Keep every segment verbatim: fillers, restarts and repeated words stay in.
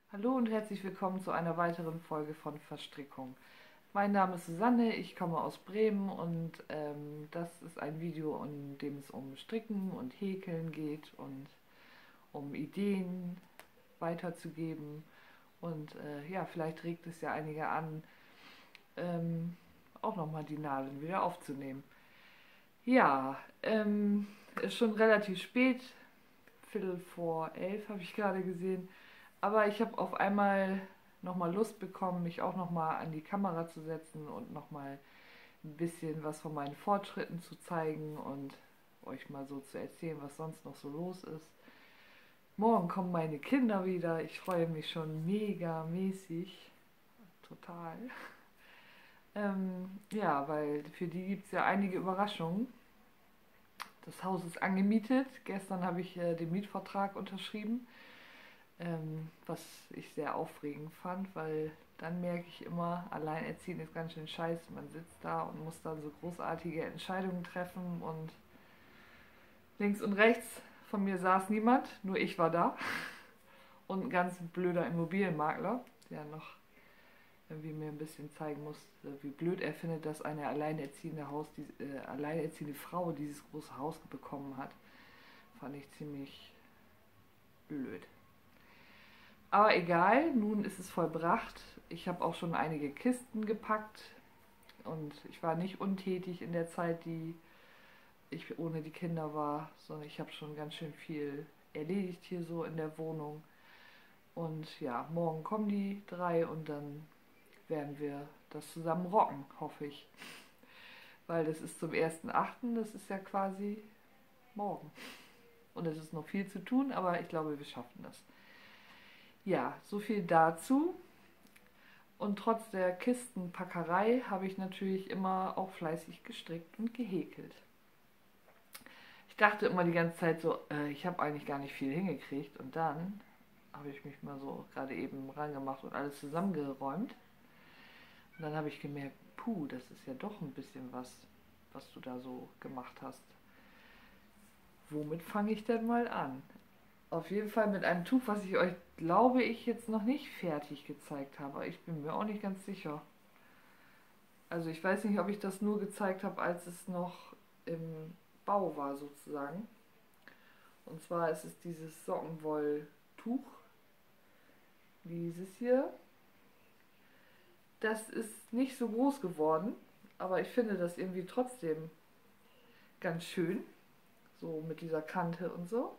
Hallo und herzlich willkommen zu einer weiteren Folge von Verstrickung. Mein Name ist Susanne, ich komme aus Bremen und ähm, das ist ein Video, in dem es um Stricken und Häkeln geht und um Ideen weiterzugeben. Und äh, ja, vielleicht regt es ja einige an, ähm, auch nochmal die Nadeln wieder aufzunehmen. Ja, ähm, ist schon relativ spät, Viertel vor elf habe ich gerade gesehen. Aber ich habe auf einmal nochmal Lust bekommen, mich auch nochmal an die Kamera zu setzen und nochmal ein bisschen was von meinen Fortschritten zu zeigen und euch mal so zu erzählen, was sonst noch so los ist. Morgen kommen meine Kinder wieder. Ich freue mich schon mega mäßig. Total. Ähm, ja, weil für die gibt es ja einige Überraschungen. Das Haus ist angemietet. Gestern habe ich äh, den Mietvertrag unterschrieben. Ähm, was ich sehr aufregend fand, weil dann merke ich immer, alleinerziehend ist ganz schön scheiße. Man sitzt da und muss dann so großartige Entscheidungen treffen und links und rechts von mir saß niemand, nur ich war da. Und ein ganz blöder Immobilienmakler, der noch irgendwie mir ein bisschen zeigen muss, wie blöd er findet, dass eine alleinerziehende, Haus, die, äh, alleinerziehende Frau dieses große Haus bekommen hat. Fand ich ziemlich blöd. Aber egal, nun ist es vollbracht. Ich habe auch schon einige Kisten gepackt und ich war nicht untätig in der Zeit, die ich ohne die Kinder war, sondern ich habe schon ganz schön viel erledigt hier so in der Wohnung. Und ja, morgen kommen die drei und dann werden wir das zusammen rocken, hoffe ich. Weil das ist zum ersten achten, das ist ja quasi morgen. Und es ist noch viel zu tun, aber ich glaube, wir schaffen das. Ja, so viel dazu. Und trotz der Kistenpackerei habe ich natürlich immer auch fleißig gestrickt und gehäkelt. Ich dachte immer die ganze Zeit so, äh, ich habe eigentlich gar nicht viel hingekriegt. Und dann habe ich mich mal so gerade eben rangemacht und alles zusammengeräumt. Und dann habe ich gemerkt, puh, das ist ja doch ein bisschen was, was du da so gemacht hast. Womit fange ich denn mal an? Auf jeden Fall mit einem Tuch, was ich euch, glaube ich, jetzt noch nicht fertig gezeigt habe. Ich bin mir auch nicht ganz sicher. Also ich weiß nicht, ob ich das nur gezeigt habe, als es noch im Bau war sozusagen. Und zwar ist es dieses Sockenwolltuch. Dieses hier. Das ist nicht so groß geworden, aber ich finde das irgendwie trotzdem ganz schön. So mit dieser Kante und so.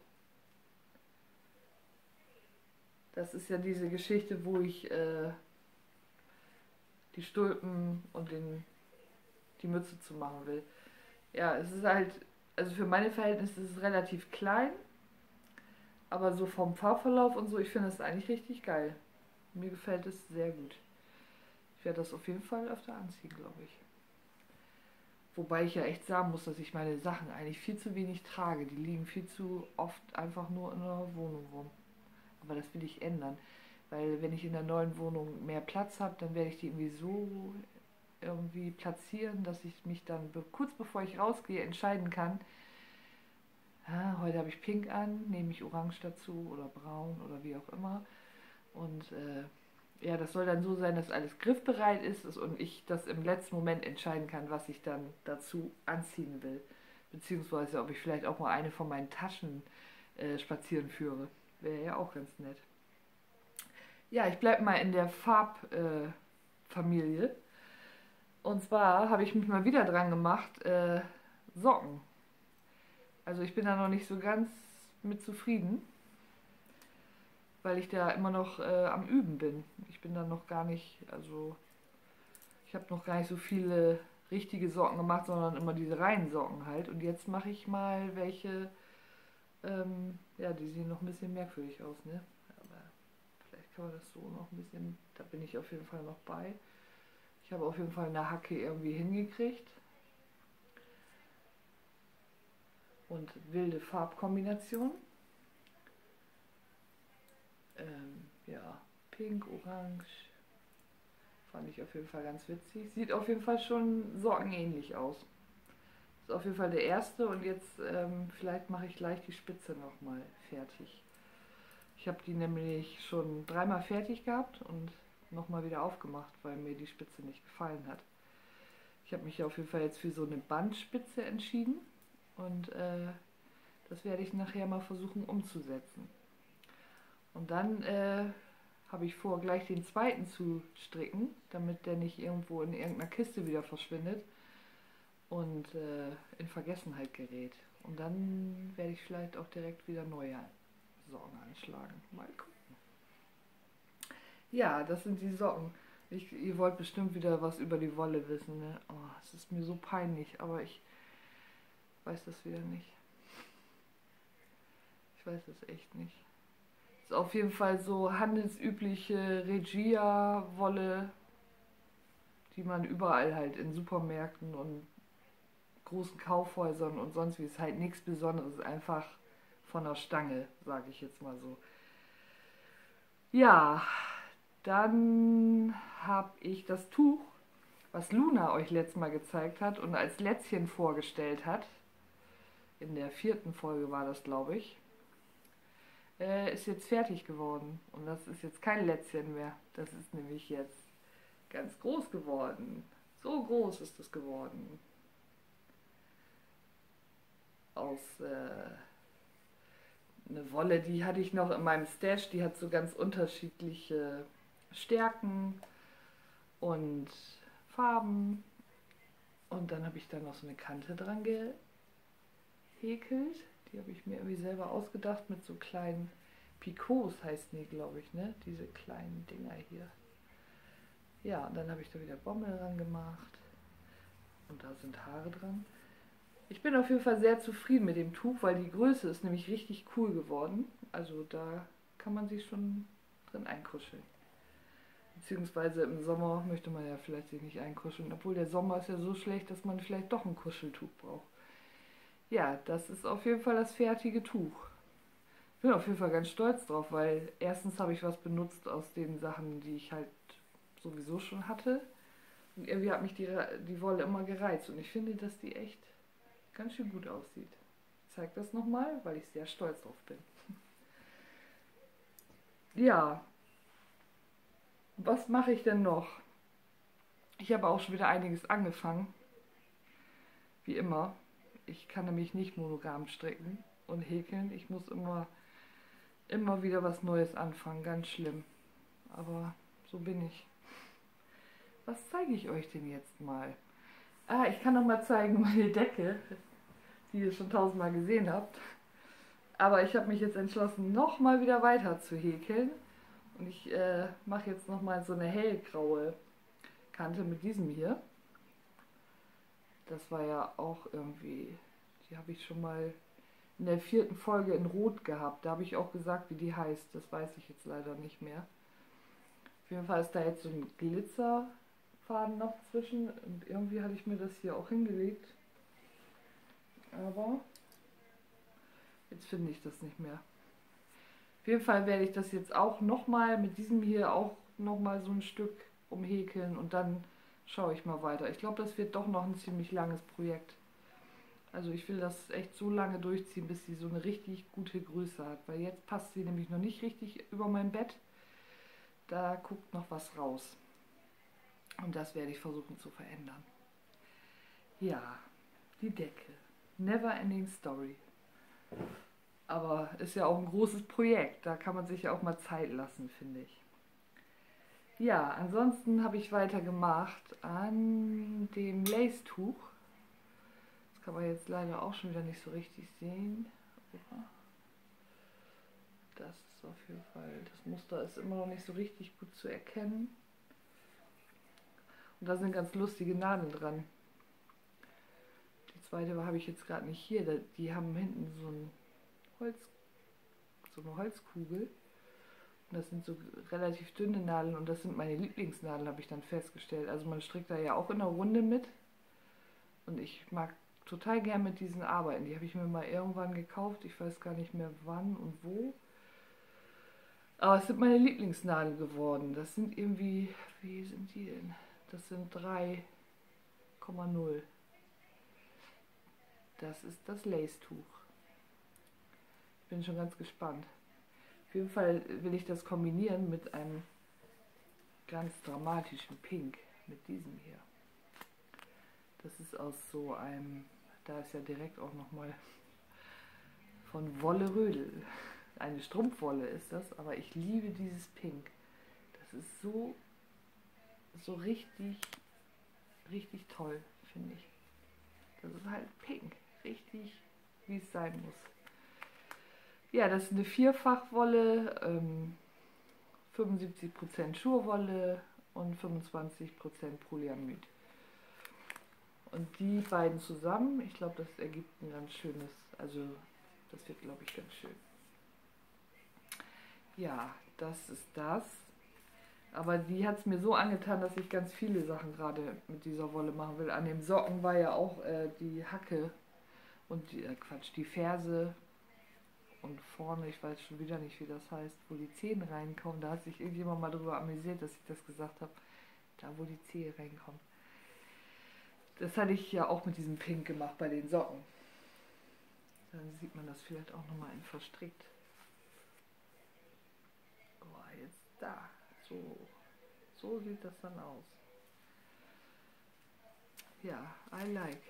Das ist ja diese Geschichte, wo ich äh, die Stulpen und den, die Mütze zu machen will. Ja, es ist halt, also für meine Verhältnisse ist es relativ klein, aber so vom Farbverlauf und so, ich finde es eigentlich richtig geil. Mir gefällt es sehr gut. Ich werde das auf jeden Fall öfter anziehen, glaube ich. Wobei ich ja echt sagen muss, dass ich meine Sachen eigentlich viel zu wenig trage. Die liegen viel zu oft einfach nur in der Wohnung rum. Aber das will ich ändern. Weil wenn ich in der neuen Wohnung mehr Platz habe, dann werde ich die irgendwie so irgendwie platzieren, dass ich mich dann kurz bevor ich rausgehe entscheiden kann, ah, heute habe ich pink an, nehme ich orange dazu oder braun oder wie auch immer. Und äh, ja, das soll dann so sein, dass alles griffbereit ist und ich das im letzten Moment entscheiden kann, was ich dann dazu anziehen will. Beziehungsweise ob ich vielleicht auch mal eine von meinen Taschen äh, spazieren führe. Wäre ja auch ganz nett. Ja, ich bleibe mal in der Farbfamilie. Äh, und zwar habe ich mich mal wieder dran gemacht, äh, Socken. Also ich bin da noch nicht so ganz mit zufrieden, weil ich da immer noch äh, am Üben bin. Ich bin da noch gar nicht, also ich habe noch gar nicht so viele richtige Socken gemacht, sondern immer diese reinen Socken halt. Und jetzt mache ich mal welche, ähm, ja, die sehen noch ein bisschen merkwürdig aus, ne? Aber vielleicht kann man das so noch ein bisschen, da bin ich auf jeden Fall noch bei. Ich habe auf jeden Fall eine Hacke irgendwie hingekriegt. Und wilde Farbkombination. Ähm, ja, pink, orange. Fand ich auf jeden Fall ganz witzig. Sieht auf jeden Fall schon sockenähnlich aus. Ist auf jeden Fall der erste und jetzt ähm, vielleicht mache ich gleich die Spitze nochmal fertig. Ich habe die nämlich schon dreimal fertig gehabt und nochmal wieder aufgemacht, weil mir die Spitze nicht gefallen hat. Ich habe mich auf jeden Fall jetzt für so eine Bandspitze entschieden und äh, das werde ich nachher mal versuchen umzusetzen. Und dann äh, habe ich vor, gleich den zweiten zu stricken, damit der nicht irgendwo in irgendeiner Kiste wieder verschwindet und äh, in Vergessenheit gerät. Und dann werde ich vielleicht auch direkt wieder neue Socken anschlagen. Mal gucken. Ja, das sind die Socken. Ich, ihr wollt bestimmt wieder was über die Wolle wissen, ne? Oh, es ist mir so peinlich, aber ich weiß das wieder nicht. Ich weiß es echt nicht. Ist auf jeden Fall so handelsübliche Regia-Wolle, die man überall halt in Supermärkten und großen Kaufhäusern und sonst wie, ist halt nichts Besonderes, einfach von der Stange, sage ich jetzt mal so. Ja, dann habe ich das Tuch, was Luna euch letztes Mal gezeigt hat und als Lätzchen vorgestellt hat, in der vierten Folge war das, glaube ich, äh, ist jetzt fertig geworden. Und das ist jetzt kein Lätzchen mehr. Das ist nämlich jetzt ganz groß geworden. So groß ist es geworden. Aus äh, eine Wolle, die hatte ich noch in meinem Stash. Die hat so ganz unterschiedliche Stärken und Farben. Und dann habe ich da noch so eine Kante dran gehäkelt. Die habe ich mir irgendwie selber ausgedacht mit so kleinen Picots, heißt die, glaube ich, ne? Diese kleinen Dinger hier. Ja, und dann habe ich da wieder Bommel dran gemacht. Und da sind Haare dran. Ich bin auf jeden Fall sehr zufrieden mit dem Tuch, weil die Größe ist nämlich richtig cool geworden. Also da kann man sich schon drin einkuscheln. Beziehungsweise im Sommer möchte man ja vielleicht sich nicht einkuscheln. Obwohl der Sommer ist ja so schlecht, dass man vielleicht doch ein Kuscheltuch braucht. Ja, das ist auf jeden Fall das fertige Tuch. Ich bin auf jeden Fall ganz stolz drauf, weil erstens habe ich was benutzt aus den Sachen, die ich halt sowieso schon hatte. Und irgendwie hat mich die, die Wolle immer gereizt. Und ich finde, dass die echt ganz schön gut aussieht. Ich zeige das nochmal, weil ich sehr stolz drauf bin. Ja, was mache ich denn noch? Ich habe auch schon wieder einiges angefangen. Wie immer. Ich kann nämlich nicht monogam stricken und häkeln. Ich muss immer, immer wieder was Neues anfangen. Ganz schlimm. Aber so bin ich. Was zeige ich euch denn jetzt mal? Ah, ich kann noch mal zeigen meine Decke, die ihr schon tausendmal gesehen habt. Aber ich habe mich jetzt entschlossen, noch mal wieder weiter zu häkeln. Und ich äh, mache jetzt noch mal so eine hellgraue Kante mit diesem hier. Das war ja auch irgendwie, die habe ich schon mal in der vierten Folge in Rot gehabt. Da habe ich auch gesagt, wie die heißt. Das weiß ich jetzt leider nicht mehr. Auf jeden Fall ist da jetzt so ein Glitzerfaden noch zwischen. Und irgendwie hatte ich mir das hier auch hingelegt. Aber jetzt finde ich das nicht mehr. Auf jeden Fall werde ich das jetzt auch nochmal mit diesem hier auch nochmal so ein Stück umhäkeln und dann schaue ich mal weiter. Ich glaube, das wird doch noch ein ziemlich langes Projekt. Also ich will das echt so lange durchziehen, bis sie so eine richtig gute Größe hat. Weil jetzt passt sie nämlich noch nicht richtig über mein Bett. Da guckt noch was raus. Und das werde ich versuchen zu verändern. Ja, die Decke. Never ending story. Aber ist ja auch ein großes Projekt. Da kann man sich ja auch mal Zeit lassen, finde ich. Ja, ansonsten habe ich weitergemacht an dem Lace-Tuch. Das kann man jetzt leider auch schon wieder nicht so richtig sehen. Das ist auf jeden Fall, das Muster ist immer noch nicht so richtig gut zu erkennen. Und da sind ganz lustige Nadeln dran. Die zweite habe ich jetzt gerade nicht hier. Die haben hinten so, ein Holz, so eine Holzkugel. Und das sind so relativ dünne Nadeln und das sind meine Lieblingsnadeln, habe ich dann festgestellt. Also man strickt da ja auch in der Runde mit. Und ich mag total gern mit diesen arbeiten. Die habe ich mir mal irgendwann gekauft. Ich weiß gar nicht mehr wann und wo. Aber es sind meine Lieblingsnadeln geworden. Das sind irgendwie, wie sind die denn? Das sind drei Komma null. Das ist das Lace-Tuch. Ich bin schon ganz gespannt. Auf jeden Fall will ich das kombinieren mit einem ganz dramatischen Pink, mit diesem hier. Das ist aus so einem, da ist ja direkt auch nochmal von Wolle Rödel. Eine Strumpfwolle ist das, aber ich liebe dieses Pink. Das ist so, so richtig, richtig toll, finde ich. Das ist halt pink, richtig wie es sein muss. Ja, das ist eine Vierfachwolle, ähm, fünfundsiebzig Prozent Schurwolle und fünfundzwanzig Prozent Polyamid. Und die beiden zusammen, ich glaube, das ergibt ein ganz schönes, also das wird, glaube ich, ganz schön. Ja, das ist das. Aber die hat es mir so angetan, dass ich ganz viele Sachen gerade mit dieser Wolle machen will. An dem Socken war ja auch äh, die Hacke und die, äh, Quatsch, die Ferse und vorne, ich weiß schon wieder nicht, wie das heißt, wo die Zehen reinkommen. Da hat sich irgendjemand mal darüber amüsiert, dass ich das gesagt habe, da wo die Zehe reinkommen. Das hatte ich ja auch mit diesem Pink gemacht bei den Socken. Dann sieht man das vielleicht auch nochmal in verstrickt. Oh, jetzt da. So. So sieht das dann aus. Ja, I like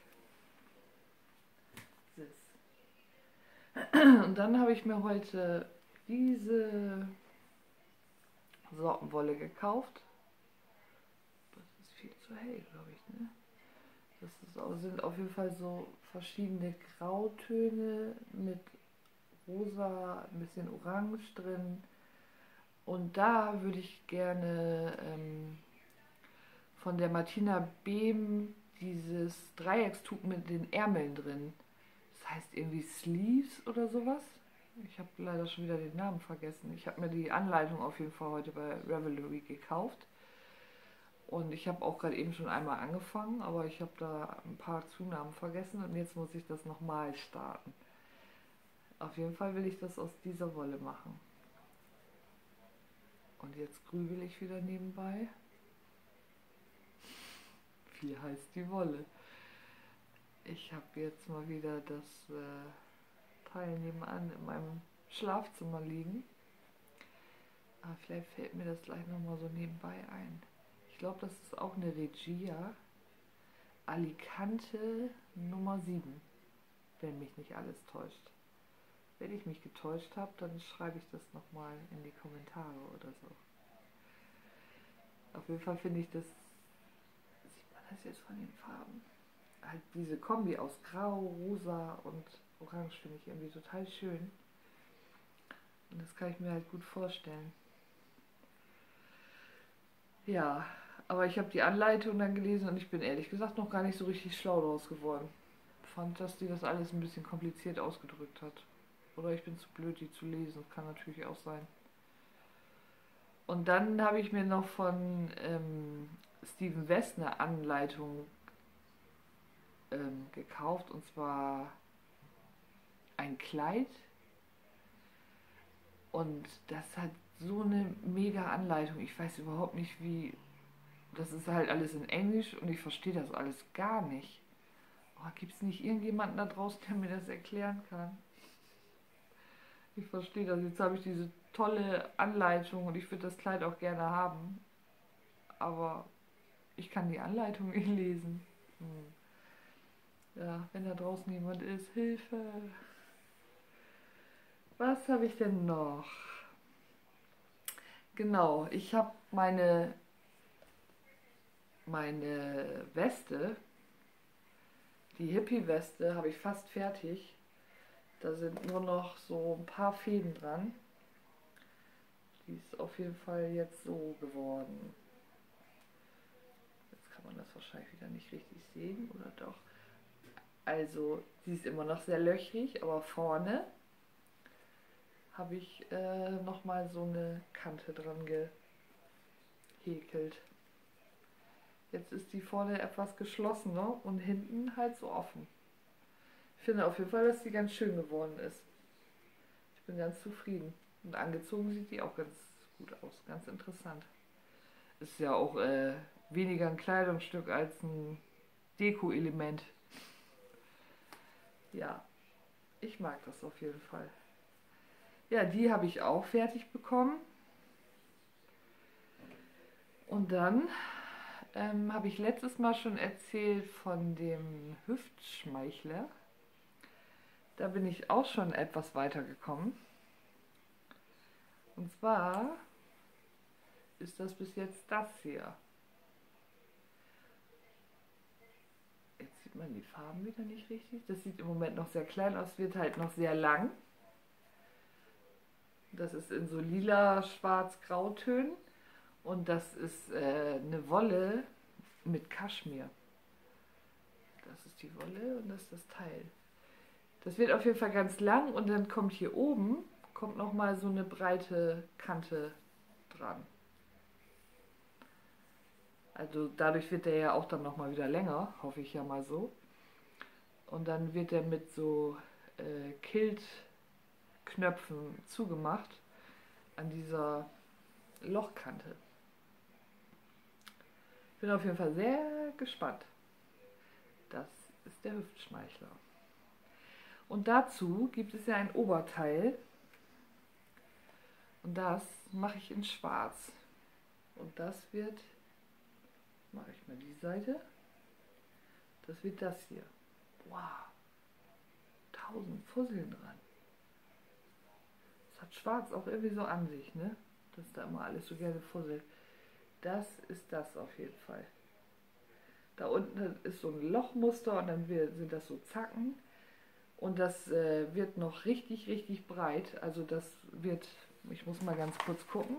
this. Und dann habe ich mir heute diese Sockenwolle gekauft. Das ist viel zu hell, glaube ich, ne? Das ist auch, sind auf jeden Fall so verschiedene Grautöne mit rosa, ein bisschen orange drin. Und da würde ich gerne ähm, von der Martina Behm dieses Dreieckstuch mit den Ärmeln drin. Das heißt irgendwie Sleeves oder sowas. Ich habe leider schon wieder den Namen vergessen. Ich habe mir die Anleitung auf jeden Fall heute bei Ravelry gekauft. Und ich habe auch gerade eben schon einmal angefangen, aber ich habe da ein paar Zunahmen vergessen und jetzt muss ich das nochmal starten. Auf jeden Fall will ich das aus dieser Wolle machen. Und jetzt grübel ich wieder nebenbei. Wie heißt die Wolle? Ich habe jetzt mal wieder das äh, Teil nebenan in meinem Schlafzimmer liegen. Aber vielleicht fällt mir das gleich nochmal so nebenbei ein. Ich glaube, das ist auch eine Regia Alicante Nummer sieben, wenn mich nicht alles täuscht. Wenn ich mich getäuscht habe, dann schreibe ich das nochmal in die Kommentare oder so. Auf jeden Fall finde ich das, sieht man das jetzt von den Farben? Halt diese Kombi aus Grau, Rosa und Orange finde ich irgendwie total schön. Und das kann ich mir halt gut vorstellen. Ja, aber ich habe die Anleitung dann gelesen und ich bin ehrlich gesagt noch gar nicht so richtig schlau daraus geworden. Fand, dass die das alles ein bisschen kompliziert ausgedrückt hat. Oder ich bin zu blöd, die zu lesen. Kann natürlich auch sein. Und dann habe ich mir noch von ähm, Steven West eine Anleitung ähm, gekauft. Und zwar ein Kleid. Und das hat so eine mega Anleitung. Ich weiß überhaupt nicht, wie... Das ist halt alles in Englisch und ich verstehe das alles gar nicht. Oh, gibt es nicht irgendjemanden da draußen, der mir das erklären kann? Ich verstehe das. Jetzt habe ich diese tolle Anleitung und ich würde das Kleid auch gerne haben. Aber ich kann die Anleitung nicht lesen. Hm. Ja, wenn da draußen jemand ist, Hilfe. Was habe ich denn noch? Genau, ich habe meine, meine Weste, die Hippie-Weste, habe ich fast fertig. Da sind nur noch so ein paar Fäden dran. Die ist auf jeden Fall jetzt so geworden. Jetzt kann man das wahrscheinlich wieder nicht richtig sehen, oder doch? Also, sie ist immer noch sehr löchrig, aber vorne habe ich äh, nochmal so eine Kante dran gehäkelt. Jetzt ist die vorne etwas geschlossener und hinten halt so offen. Ich finde auf jeden Fall, dass die ganz schön geworden ist. Ich bin ganz zufrieden. Und angezogen sieht die auch ganz gut aus. Ganz interessant. Ist ja auch äh, weniger ein Kleidungsstück als ein Deko-Element. Ja, ich mag das auf jeden Fall. Ja, die habe ich auch fertig bekommen. Und dann ähm, habe ich letztes Mal schon erzählt von dem Hüftschmeichler. Da bin ich auch schon etwas weiter gekommen. Und zwar ist das bis jetzt das hier. Jetzt sieht man die Farben wieder nicht richtig. Das sieht im Moment noch sehr klein aus, wird halt noch sehr lang. Das ist in so lila, schwarz, grautönen. Und das ist äh, eine Wolle mit Kaschmir. Das ist die Wolle und das ist das Teil. Das wird auf jeden Fall ganz lang und dann kommt hier oben kommt noch mal so eine breite Kante dran. Also dadurch wird der ja auch dann noch mal wieder länger, hoffe ich ja mal so. Und dann wird er mit so äh, Kiltknöpfen zugemacht an dieser Lochkante. Ich bin auf jeden Fall sehr gespannt. Das ist der Hüftschmeichler. Und dazu gibt es ja ein Oberteil. Und das mache ich in schwarz. Und das wird, mache ich mal die Seite, das wird das hier. Wow, tausend Fusseln dran. Das hat schwarz auch irgendwie so an sich, ne? Dass da immer alles so gerne fusselt. Das ist das auf jeden Fall. Da unten ist so ein Lochmuster und dann sind das so Zacken. Und das äh, wird noch richtig, richtig breit. Also das wird, ich muss mal ganz kurz gucken.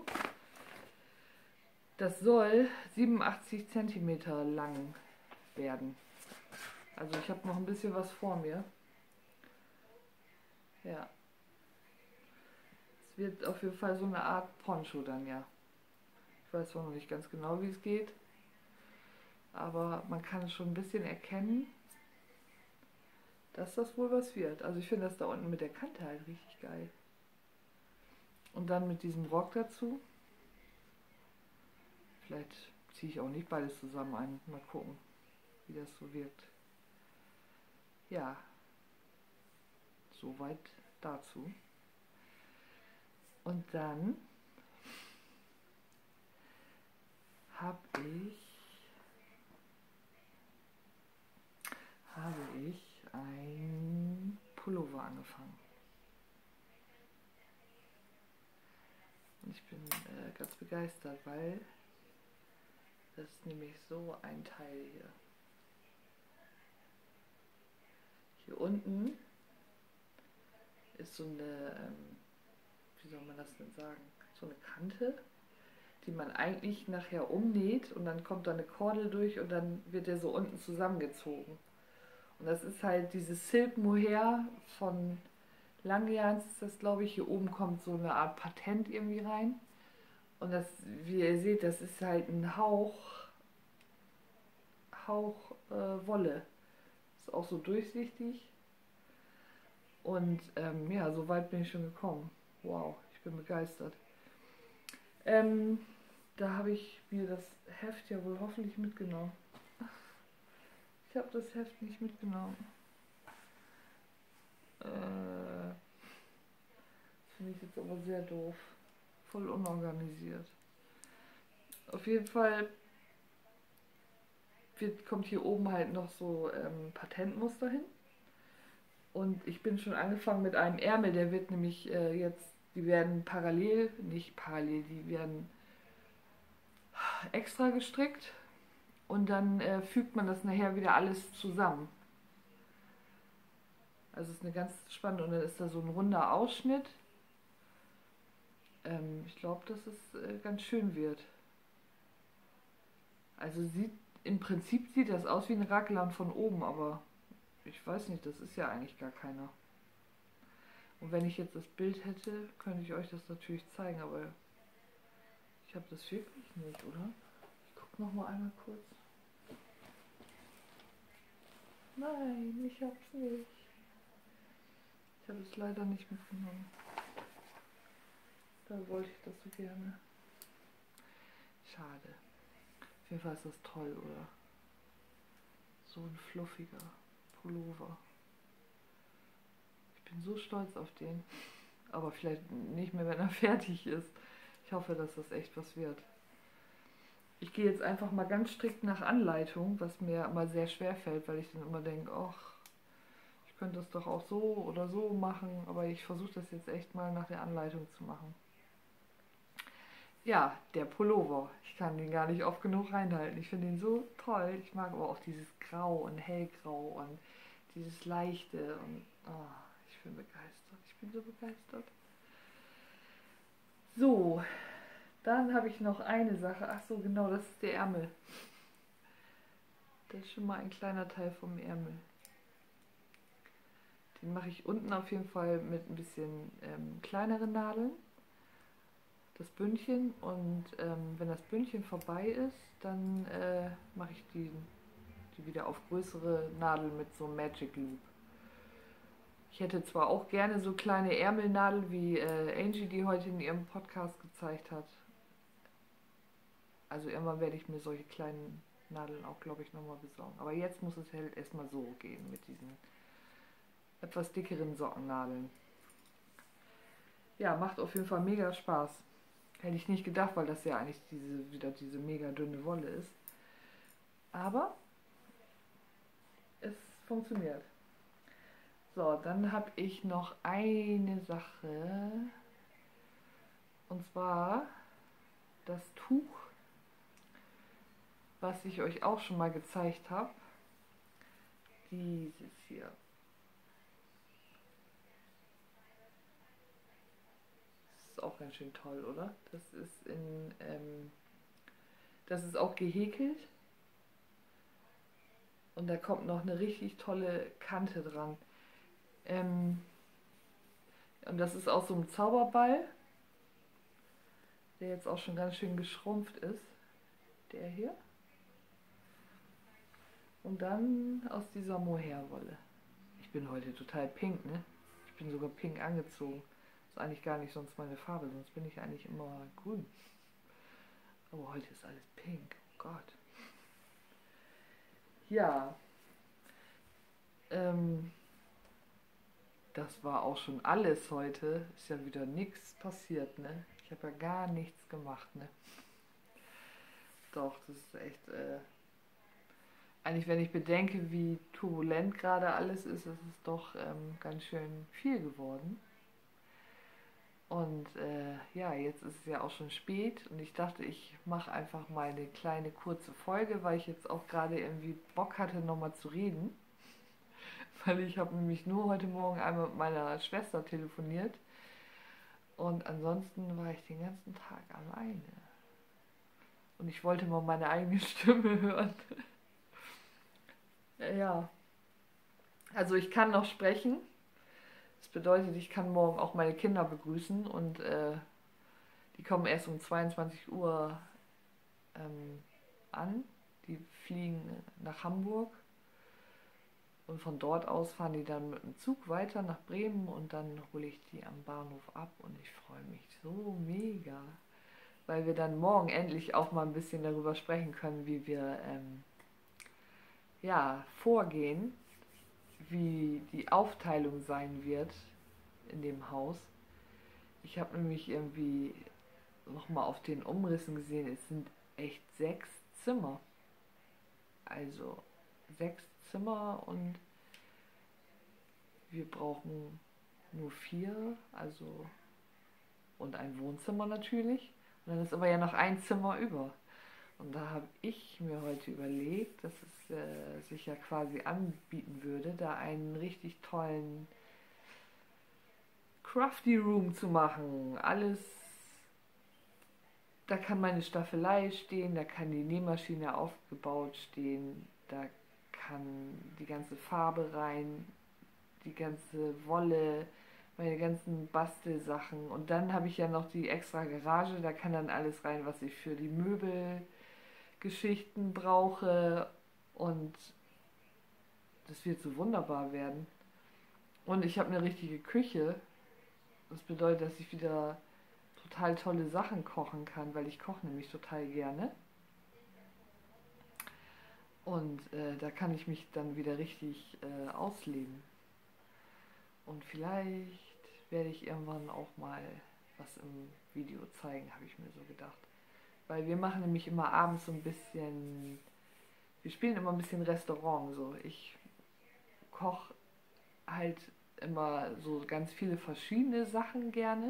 Das soll siebenundachtzig Zentimeter lang werden. Also ich habe noch ein bisschen was vor mir. Ja. Es wird auf jeden Fall so eine Art Poncho dann, ja. Ich weiß zwar noch nicht ganz genau, wie es geht. Aber man kann schon ein bisschen erkennen, dass das wohl was wird. Also ich finde das da unten mit der Kante halt richtig geil. Und dann mit diesem Rock dazu. Vielleicht ziehe ich auch nicht beides zusammen ein. Mal gucken, wie das so wirkt. Ja, soweit dazu. Und dann habe ich, habe ich ein Pullover angefangen. Und ich bin äh, ganz begeistert, weil das ist nämlich so ein Teil hier. Hier unten ist so eine, ähm, wie soll man das denn sagen, so eine Kante, die man eigentlich nachher umnäht und dann kommt da eine Kordel durch und dann wird der so unten zusammengezogen. Und das ist halt dieses Silk Mohair von Langjahns, ist das glaube ich, hier oben kommt so eine Art Patent irgendwie rein. Und das, wie ihr seht, das ist halt ein Hauch, Hauch äh, Wolle. Ist auch so durchsichtig. Und ähm, ja, so weit bin ich schon gekommen. Wow, ich bin begeistert. Ähm, da habe ich mir das Heft ja wohl hoffentlich mitgenommen. Ich habe das Heft nicht mitgenommen. Äh, das finde ich jetzt aber sehr doof. Voll unorganisiert. Auf jeden Fall wird, kommt hier oben halt noch so ähm, Patentmuster hin. Und ich bin schon angefangen mit einem Ärmel, der wird nämlich äh, jetzt, die werden parallel, nicht parallel, die werden extra gestrickt und dann äh, fügt man das nachher wieder alles zusammen. Also es ist eine ganz spannende, und dann ist da so ein runder Ausschnitt. Ähm, ich glaube, dass es äh, ganz schön wird. Also sieht, im Prinzip sieht das aus wie ein Raglan von oben, aber ich weiß nicht, das ist ja eigentlich gar keiner. Und wenn ich jetzt das Bild hätte, könnte ich euch das natürlich zeigen, aber ich habe das wirklich nicht, oder? Ich gucke noch mal einmal kurz. Nein, ich hab's nicht. Ich habe es leider nicht mitgenommen. Da wollte ich das so gerne. Schade. Auf jeden Fall ist das toll, oder? So ein fluffiger Pullover. Ich bin so stolz auf den. Aber vielleicht nicht mehr, wenn er fertig ist. Ich hoffe, dass das echt was wird. Ich gehe jetzt einfach mal ganz strikt nach Anleitung, was mir immer sehr schwer fällt, weil ich dann immer denke, ach, ich könnte das doch auch so oder so machen, aber ich versuche das jetzt echt mal nach der Anleitung zu machen. Ja, der Pullover. Ich kann den gar nicht oft genug reinhalten. Ich finde ihn so toll. Ich mag aber auch dieses Grau und Hellgrau und dieses Leichte. Und oh, ich bin begeistert. Ich bin so begeistert. So, dann habe ich noch eine Sache. Ach so, genau, das ist der Ärmel. Das ist schon mal ein kleiner Teil vom Ärmel. Den mache ich unten auf jeden Fall mit ein bisschen ähm, kleineren Nadeln. Das Bündchen, und ähm, wenn das Bündchen vorbei ist, dann äh, mache ich die, die wieder auf größere Nadeln mit so einem Magic Loop. Ich hätte zwar auch gerne so kleine Ärmelnadeln, wie äh, Angie die heute in ihrem Podcast gezeigt hat. Also irgendwann werde ich mir solche kleinen Nadeln auch, glaube ich, nochmal besorgen. Aber jetzt muss es halt erstmal so gehen mit diesen etwas dickeren Sockennadeln. Ja, macht auf jeden Fall mega Spaß. Hätte ich nicht gedacht, weil das ja eigentlich diese, wieder diese mega dünne Wolle ist. Aber es funktioniert. So, dann habe ich noch eine Sache. Und zwar das Tuch, was ich euch auch schon mal gezeigt habe. Dieses hier. Ist auch ganz schön toll, oder? Das ist in, ähm, das ist auch gehäkelt. Und da kommt noch eine richtig tolle Kante dran. Ähm, und das ist aus so einem Zauberball, der jetzt auch schon ganz schön geschrumpft ist. Der hier. Und dann aus dieser Mohairwolle. Ich bin heute total pink, ne? Ich bin sogar pink angezogen. Ist eigentlich gar nicht sonst meine Farbe, sonst bin ich eigentlich immer grün. Aber heute ist alles pink. Oh Gott. Ja. Ähm, das war auch schon alles heute. Ist ja wieder nichts passiert, ne? Ich habe ja gar nichts gemacht, ne? Doch, das ist echt... Äh, eigentlich, wenn ich bedenke, wie turbulent gerade alles ist, ist es doch ähm, ganz schön viel geworden. Und äh, ja, jetzt ist es ja auch schon spät und ich dachte, ich mache einfach mal eine kleine kurze Folge, weil ich jetzt auch gerade irgendwie Bock hatte, nochmal zu reden. Weil ich habe nämlich nur heute Morgen einmal mit meiner Schwester telefoniert und ansonsten war ich den ganzen Tag alleine. Und ich wollte mal meine eigene Stimme hören. Ja, also ich kann noch sprechen. Das bedeutet, ich kann morgen auch meine Kinder begrüßen und äh, die kommen erst um zweiundzwanzig Uhr ähm, an. Die fliegen nach Hamburg und von dort aus fahren die dann mit dem Zug weiter nach Bremen und dann hole ich die am Bahnhof ab und ich freue mich so mega, weil wir dann morgen endlich auch mal ein bisschen darüber sprechen können, wie wir ähm, ja, vorgehen, wie die Aufteilung sein wird in dem Haus. Ich habe nämlich irgendwie nochmal auf den Umrissen gesehen, es sind echt sechs Zimmer. Also sechs Zimmer und wir brauchen nur vier, also und ein Wohnzimmer natürlich. Und dann ist aber ja noch ein Zimmer über. Und da habe ich mir heute überlegt, dass es äh, sich ja quasi anbieten würde, da einen richtig tollen Crafty Room zu machen. Alles, da kann meine Staffelei stehen, da kann die Nähmaschine aufgebaut stehen, da kann die ganze Farbe rein, die ganze Wolle, meine ganzen Bastelsachen. Und dann habe ich ja noch die extra Garage, da kann dann alles rein, was ich für die Möbelgeschichten brauche. Und das wird so wunderbar werden. Und ich habe eine richtige Küche. Das bedeutet, dass ich wieder total tolle Sachen kochen kann, weil ich koche nämlich total gerne. Und äh, da kann ich mich dann wieder richtig äh, ausleben. Und vielleicht werde ich irgendwann auch mal was im Video zeigen, habe ich mir so gedacht. Weil wir machen nämlich immer abends so ein bisschen, wir spielen immer ein bisschen Restaurant so. Ich koche halt immer so ganz viele verschiedene Sachen gerne.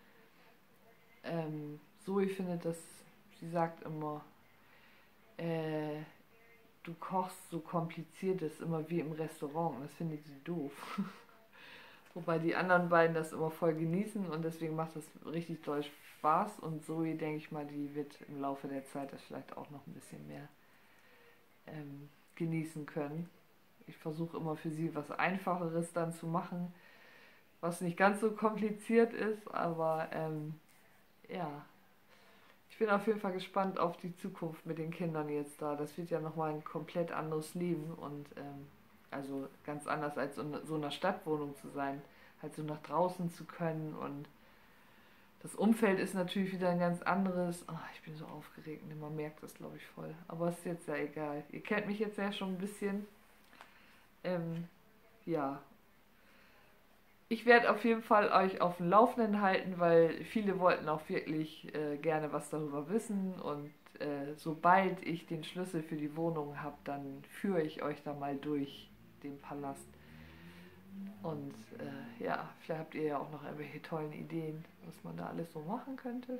Ähm, Zoe findet das, sie sagt immer, äh, du kochst so kompliziert, das ist immer wie im Restaurant. Und das findet sie doof. Wobei die anderen beiden das immer voll genießen und deswegen macht das richtig doll Spaß. Und Zoe, denke ich mal, die wird im Laufe der Zeit das vielleicht auch noch ein bisschen mehr ähm, genießen können. Ich versuche immer für sie was Einfacheres dann zu machen, was nicht ganz so kompliziert ist, aber ähm, ja, ich bin auf jeden Fall gespannt auf die Zukunft mit den Kindern jetzt da. Das wird ja nochmal ein komplett anderes Leben und ähm, also ganz anders als in so einer Stadtwohnung zu sein, halt so nach draußen zu können und das Umfeld ist natürlich wieder ein ganz anderes. Oh, ich bin so aufgeregt, man merkt das glaube ich voll, aber ist jetzt ja egal. Ihr kennt mich jetzt ja schon ein bisschen. Ähm, ja, ich werde auf jeden Fall euch auf dem Laufenden halten, weil viele wollten auch wirklich äh, gerne was darüber wissen und äh, sobald ich den Schlüssel für die Wohnung habe, dann führe ich euch da mal durch den Palast. Und äh, ja, vielleicht habt ihr ja auch noch irgendwelche tollen Ideen, was man da alles so machen könnte.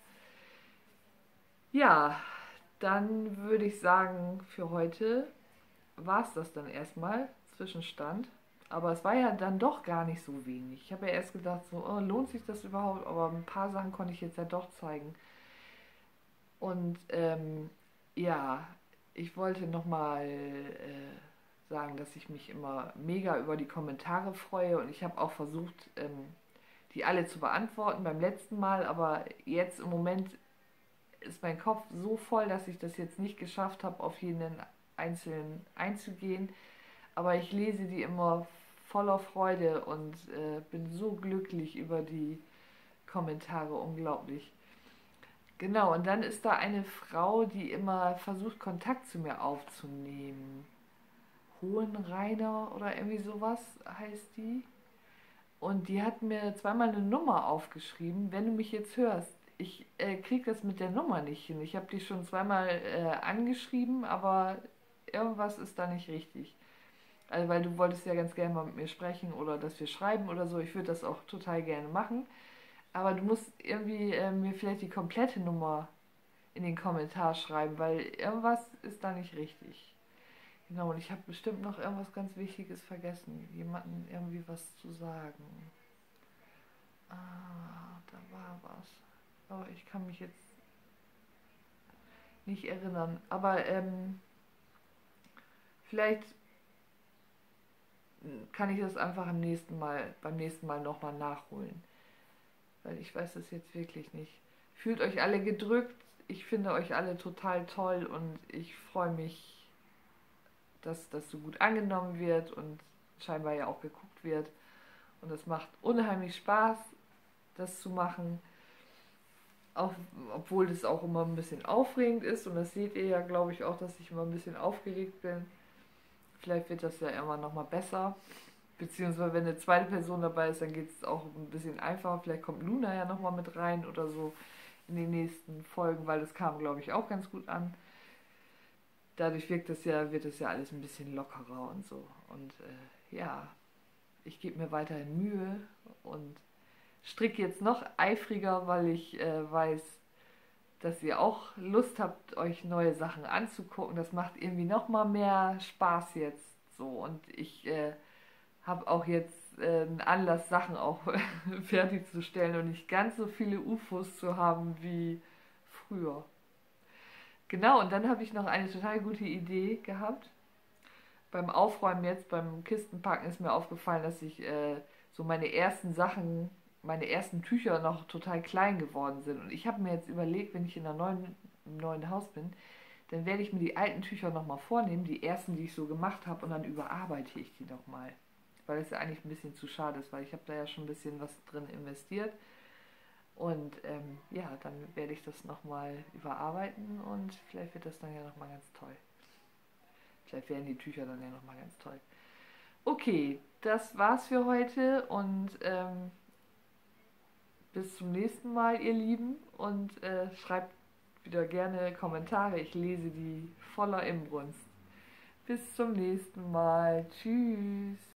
Ja, dann würde ich sagen, für heute war es das dann erstmal, Zwischenstand. Aber es war ja dann doch gar nicht so wenig. Ich habe ja erst gedacht, so, oh, lohnt sich das überhaupt? Aber ein paar Sachen konnte ich jetzt ja doch zeigen. Und ähm, ja, ich wollte nochmal äh, sagen, dass ich mich immer mega über die Kommentare freue. Und ich habe auch versucht, ähm, die alle zu beantworten beim letzten Mal. Aber jetzt im Moment ist mein Kopf so voll, dass ich das jetzt nicht geschafft habe, auf jeden einzelnen einzugehen. Aber ich lese die immer voller Freude und äh, bin so glücklich über die Kommentare, unglaublich. Genau, und dann ist da eine Frau, die immer versucht, Kontakt zu mir aufzunehmen. Hohenreiner oder irgendwie sowas heißt die. Und die hat mir zweimal eine Nummer aufgeschrieben. Wenn du mich jetzt hörst, ich äh, kriege das mit der Nummer nicht hin. Ich habe die schon zweimal äh, angeschrieben, aber irgendwas ist da nicht richtig. Also weil du wolltest ja ganz gerne mal mit mir sprechen oder dass wir schreiben oder so. Ich würde das auch total gerne machen. Aber du musst irgendwie äh, mir vielleicht die komplette Nummer in den Kommentar schreiben, weil irgendwas ist da nicht richtig. Genau, und ich habe bestimmt noch irgendwas ganz Wichtiges vergessen. Jemandem irgendwie was zu sagen. Ah, da war was. Aber ich kann mich jetzt nicht erinnern. Aber ähm, vielleicht kann ich das einfach am nächsten Mal, beim nächsten Mal nochmal nachholen. Weil ich weiß das jetzt wirklich nicht. Fühlt euch alle gedrückt. Ich finde euch alle total toll und ich freue mich, dass das so gut angenommen wird und scheinbar ja auch geguckt wird. Und es macht unheimlich Spaß, das zu machen. Auch, obwohl das auch immer ein bisschen aufregend ist. Und das seht ihr ja, glaube ich, auch, dass ich immer ein bisschen aufgeregt bin. Vielleicht wird das ja immer noch mal besser. Beziehungsweise wenn eine zweite Person dabei ist, dann geht es auch ein bisschen einfacher. Vielleicht kommt Luna ja noch mal mit rein oder so in den nächsten Folgen, weil das kam, glaube ich, auch ganz gut an. Dadurch wirkt das ja, wird das ja alles ein bisschen lockerer und so. Und äh, ja, ich gebe mir weiterhin Mühe und stricke jetzt noch eifriger, weil ich äh, weiß, dass ihr auch Lust habt, euch neue Sachen anzugucken. Das macht irgendwie noch mal mehr Spaß jetzt so. Und ich äh, habe auch jetzt äh, einen Anlass, Sachen auch fertigzustellen und nicht ganz so viele U F Os zu haben wie früher. Genau, und dann habe ich noch eine total gute Idee gehabt. Beim Aufräumen jetzt, beim Kistenpacken ist mir aufgefallen, dass ich äh, so meine ersten Sachen, meine ersten Tücher noch total klein geworden sind. Und ich habe mir jetzt überlegt, wenn ich in einer neuen, im neuen Haus bin, dann werde ich mir die alten Tücher nochmal vornehmen, die ersten, die ich so gemacht habe, und dann überarbeite ich die nochmal. Weil es ja eigentlich ein bisschen zu schade ist, weil ich habe da ja schon ein bisschen was drin investiert. Und ähm, ja, dann werde ich das nochmal überarbeiten und vielleicht wird das dann ja nochmal ganz toll. Vielleicht werden die Tücher dann ja nochmal ganz toll. Okay, das war's für heute und ähm, bis zum nächsten Mal, ihr Lieben, und äh, schreibt wieder gerne Kommentare. Ich lese die voller Inbrunst. Bis zum nächsten Mal. Tschüss.